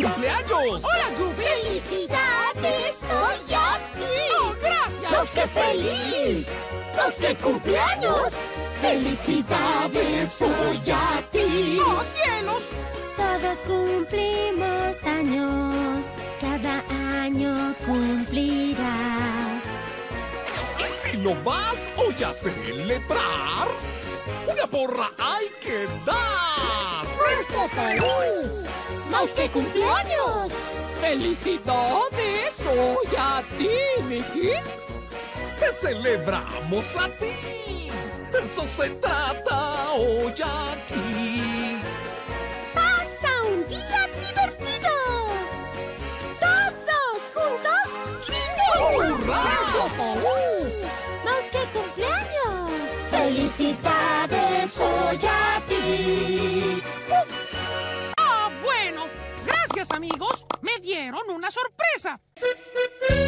cumpleaños! ¡Hola, Goofy! ¡Felicidades! ¡Soy a ti! ¡Oh, gracias! ¡Los que feliz! ¡Los que cumpleaños! ¡Felicidades! ¡Soy a ti! ¡Oh, cielos! Todos cumplimos años, cada año cumplirás. ¿Y si no vas hoy a celebrar? ¡Una porra hay que dar! ¡Los que feliz! ¡Los que cumpleaños! ¡Felicidades! ¡Soy a ti, mijín! ¡Te celebramos a ti! De eso se trata hoy aquí. ¡Pasa un día divertido! ¡Todos juntos! ¡Griten! ¡Hurra! ¡Los que feliz! ¡Los que cumpleaños! ¡Felicidades! ¡Soy a ti! ¡Ah, bueno! Gracias, amigos. Me dieron una sorpresa.